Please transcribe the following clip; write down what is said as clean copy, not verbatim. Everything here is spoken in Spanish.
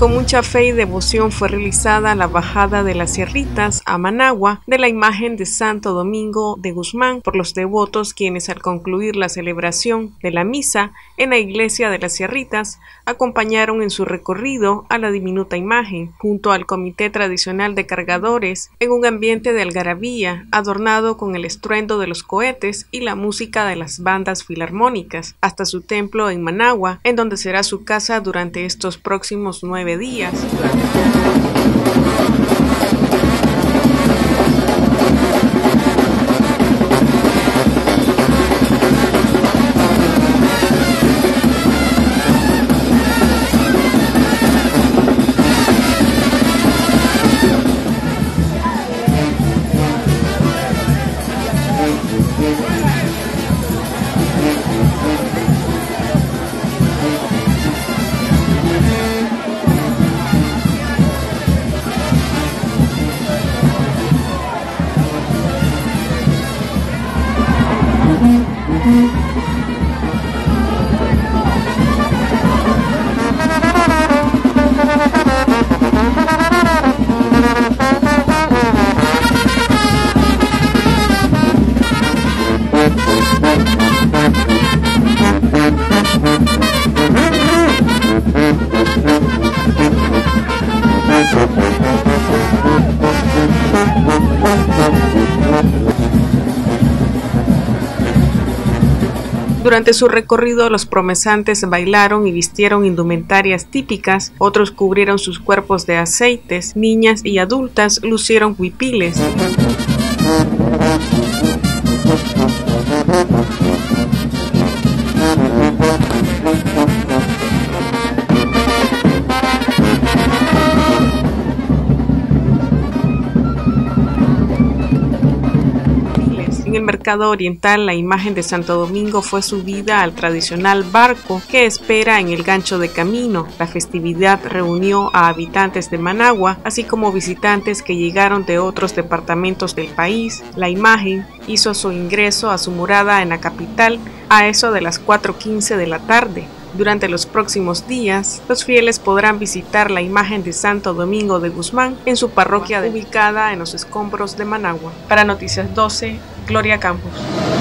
con mucha fe y devoción fue realizada la bajada de las Sierritas a Managua de la imagen de Santo Domingo de Guzmán por los devotos, quienes al concluir la celebración de la misa en la iglesia de las Sierritas acompañaron en su recorrido a la diminuta imagen junto al comité tradicional de cargadores en un ambiente de algarabía adornado con el estruendo de los cohetes y la música de las bandas filarmónicas hasta su templo en Managua, en donde será su casa durante estos próximos 9 días. Durante su recorrido, los promesantes bailaron y vistieron indumentarias típicas, otros cubrieron sus cuerpos de aceites, niñas y adultas lucieron huipiles. En el mercado oriental, la imagen de Santo Domingo fue subida al tradicional barco que espera en el gancho de camino. La festividad reunió a habitantes de Managua, así como visitantes que llegaron de otros departamentos del país. La imagen hizo su ingreso a su morada en la capital a eso de las 4:15 de la tarde. Durante los próximos días, los fieles podrán visitar la imagen de Santo Domingo de Guzmán en su parroquia ubicada en los escombros de Managua. Para Noticias 12, Gloria Campos.